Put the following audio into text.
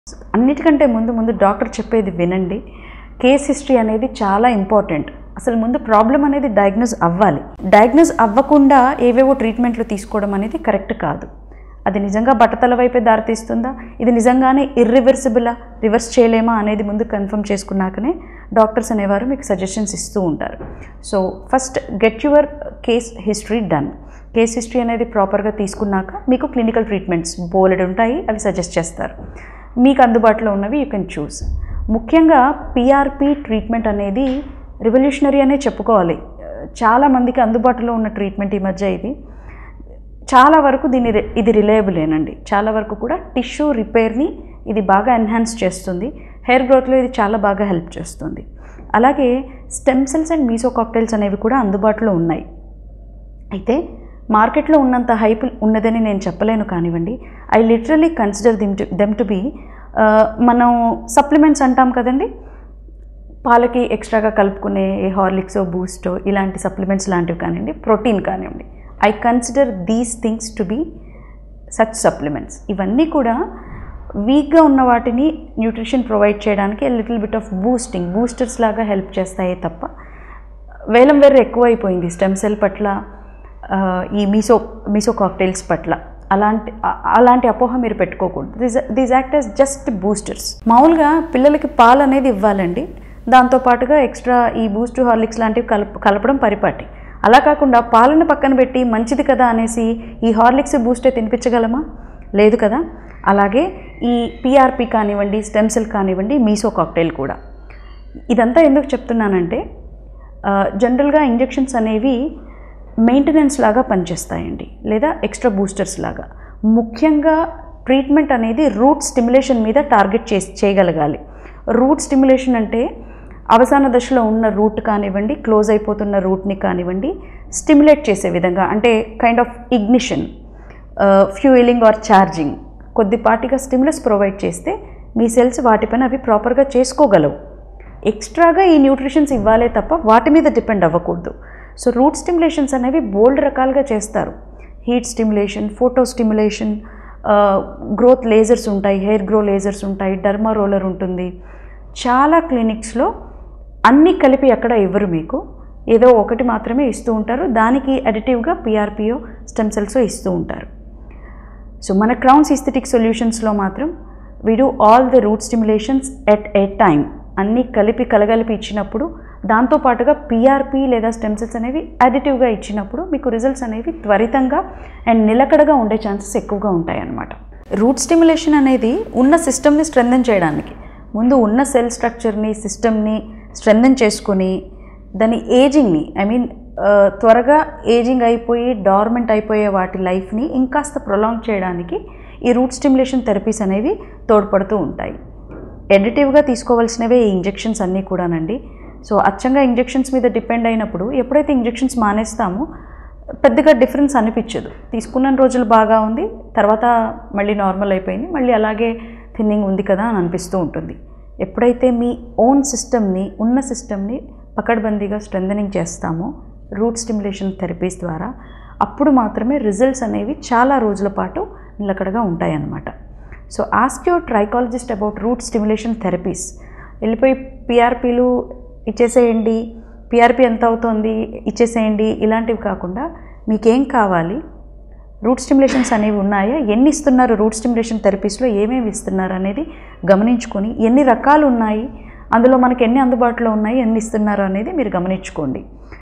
అన్నిటికంటే ముందు డాక్టర్ చెప్పేది వినండి. కేస్ హిస్టరీ అనేది చాలా ఇంపార్టెంట్. అసలు ముందు ప్రాబ్లం అనేది డయాగ్నోస్ అవ్వాలి. డయాగ్నోస్ అవ్వకుండా ఏవేవో ట్రీట్మెంట్లు తీసుకోవడం అనేది కరెక్ట్ కాదు. అది నిజంగా బట్టతల వైపే దారితీస్తుందా, ఇది నిజంగానే ఇర్రివర్సిబులా, రివర్స్ చేయలేమా అనేది ముందు కన్ఫర్మ్ చేసుకున్నాకనే డాక్టర్స్ అనేవారు మీకు సజెషన్స్ ఇస్తూ ఉంటారు. So first get your case history done. Case history అనేది ప్రాపర్గా తీసుకున్నాక మీకు క్లినికల్ ట్రీట్మెంట్స్ బోలెడు ఉంటాయి, అవి సజెస్ట్ చేస్తారు. మీకు అందుబాటులో ఉన్నవి యూ కెన్ చూస్. ముఖ్యంగా పిఆర్పి ట్రీట్మెంట్ అనేది రివల్యూషనరీ అనే చెప్పుకోవాలి. చాలామందికి అందుబాటులో ఉన్న ట్రీట్మెంట్ ఈ మధ్య. ఇది చాలా వరకు ఇది రిలయబులేనండి. చాలా వరకు కూడా టిష్యూ రిపేర్ని ఇది బాగా ఎన్హాన్స్ చేస్తుంది. హెయిర్ గ్రోత్లో ఇది చాలా బాగా హెల్ప్ చేస్తుంది. అలాగే stem cells and meso cocktails అనేవి కూడా అందుబాటులో ఉన్నాయి. అయితే మార్కెట్లో ఉన్నంత హైప్ ఉన్నదని నేను చెప్పలేను కానివ్వండి. I literally consider them to be మనం సప్లిమెంట్స్ అంటాం కదండి, పాలకి ఎక్స్ట్రాగా కలుపుకునే హార్లిక్సో బూస్టో ఇలాంటి సప్లిమెంట్స్ లాంటివి కానివ్వండి, ప్రోటీన్ కానివ్వండి, I consider these things to be such supplements. ఇవన్నీ కూడా వీక్గా ఉన్న వాటిని న్యూట్రిషన్ ప్రొవైడ్ చేయడానికి లిటిల్ బిట్ ఆఫ్ బూస్టర్స్ లాగా హెల్ప్ చేస్తాయే తప్ప వేలం వేరే ఎక్కువైపోయింది స్టెమ్ సెల్ పట్ల, ఈ మీసో కాక్టైల్స్ పట్ల. అలాంటి అపోహ మీరు పెట్టుకోకూడదు. These act as just boosters. మామూలుగా పిల్లలకి పాలు అనేది ఇవ్వాలండి, దాంతోపాటుగా ఎక్స్ట్రా ఈ బూస్ట్ హార్లిక్స్ లాంటివి కలపడం పరిపాటి. అలా కాకుండా పాలను పక్కన పెట్టి మంచిది కదా అనేసి ఈ హార్లిక్స్ బూస్టే తినిపించగలమా? లేదు కదా. అలాగే ఈ పిఆర్పి కానివ్వండి, స్టెమ్ సెల్ కానివ్వండి, మీసో కాక్టైల్ కూడా. ఇదంతా ఎందుకు చెప్తున్నానంటే జనరల్గా ఇంజెక్షన్స్ అనేవి మెయింటెనెన్స్ లాగా పనిచేస్తాయండి, లేదా ఎక్స్ట్రా బూస్టర్స్ లాగా. ముఖ్యంగా ట్రీట్మెంట్ అనేది రూట్ స్టిమ్యులేషన్ మీద టార్గెట్ చేయగలగాలి. రూట్ స్టిమ్యులేషన్ అంటే అవసాన దశలో ఉన్న రూట్ కానివ్వండి, క్లోజ్ అయిపోతున్న రూట్ని కానివ్వండి స్టిమ్యులేట్ చేసే విధంగా, అంటే kind of ignition, fueling or charging, కొద్దిపాటిగా స్టిమ్యులస్ ప్రొవైడ్ చేస్తే మీ సెల్స్ వాటిపైన అవి ప్రాపర్గా చేసుకోగలవు. ఎక్స్ట్రాగా ఈ న్యూట్రిషన్స్ ఇవ్వాలే తప్ప వాటి మీద డిపెండ్ అవ్వకూడదు. సో రూట్ స్టిమ్యులేషన్స్ అనేవి బోల్డ్ రకాలుగా చేస్తారు. Heat stimulation, photo stimulation, growth lasers ఉంటాయి, హెయిర్ గ్రో లేజర్స్ ఉంటాయి, డర్మా రోలర్ ఉంటుంది. చాలా క్లినిక్స్లో అన్నీ కలిపి ఎక్కడ ఇవ్వరు, మీకు ఏదో ఒకటి మాత్రమే ఇస్తూ ఉంటారు. దానికి అడిటివ్గా పిఆర్పిఓ స్టెమ్ సెల్స్ ఇస్తూ ఉంటారు. సో మన క్రౌన్స్ ఎస్థెటిక్ సొల్యూషన్స్లో మాత్రం we do all the root stimulations at a time. అన్నీ కలగలిపి ఇచ్చినప్పుడు, దాంతోపాటుగా పిఆర్పి లేదా స్టెమ్ సెల్స్ అనేవి అడిటివ్గా ఇచ్చినప్పుడు మీకు రిజల్ట్స్ అనేవి త్వరితంగా అండ్ నిలకడగా ఉండే ఛాన్సెస్ ఎక్కువగా ఉంటాయి అన్నమాట. రూట్ స్టిమ్యులేషన్ అనేది ఉన్న సిస్టమ్ని స్ట్రెంథెన్ చేయడానికి, ముందు ఉన్న సెల్ స్ట్రక్చర్ని, సిస్టమ్ని స్ట్రెంథెన్ చేసుకొని దాని ఏజింగ్ని, త్వరగా ఏజింగ్ అయిపోయి డార్మెంట్ అయిపోయే వాటి లైఫ్ని ఇంకాస్త ప్రొలాంగ్ చేయడానికి ఈ రూట్ స్టిమ్యులేషన్ థెరపీస్ అనేవి తోడ్పడుతూ ఉంటాయి. ఎడిటివ్గా తీసుకోవాల్సినవే ఈ ఇంజెక్షన్స్ అన్నీ కూడానండి. సో అచ్చంగా ఇంజెక్షన్స్ మీద డిపెండ్ అయినప్పుడు ఎప్పుడైతే ఇంజెక్షన్స్ మానేస్తామో పెద్దగా డిఫరెన్స్ అనిపించదు. తీసుకున్న రోజులు బాగా ఉంది, తర్వాత మళ్ళీ నార్మల్ అయిపోయింది, మళ్ళీ అలాగే థిన్నింగ్ ఉంది కదా అని అనిపిస్తూ ఉంటుంది. ఎప్పుడైతే మీ ఓన్ సిస్టమ్ని, ఉన్న సిస్టమ్ని పకడ్బందీగా స్ట్రెంథనింగ్ చేస్తామో రూట్ స్టిమ్యులేషన్ థెరపీస్ ద్వారా, అప్పుడు మాత్రమే రిజల్ట్స్ అనేవి చాలా రోజుల పాటు నిలకడగా ఉంటాయన్నమాట. So ask your trichologist about root stimulation therapies. వెళ్ళిపోయి పిఆర్పీలు ఇచ్చేసేయండి, పిఆర్పి ఎంత అవుతుంది ఇచ్చేసేయండి, ఇలాంటివి కాకుండా మీకేం కావాలి, రూట్ స్టిమ్యులేషన్స్ అనేవి ఉన్నాయా, ఎన్ని ఇస్తున్నారు, రూట్ స్టిమ్యులేషన్ థెరపీస్లో ఏమేమి ఇస్తున్నారు అనేది గమనించుకొని, ఎన్ని రకాలు ఉన్నాయి, అందులో మనకి ఎన్ని అందుబాటులో ఉన్నాయి, ఎన్ని ఇస్తున్నారు అనేది మీరు గమనించుకోండి.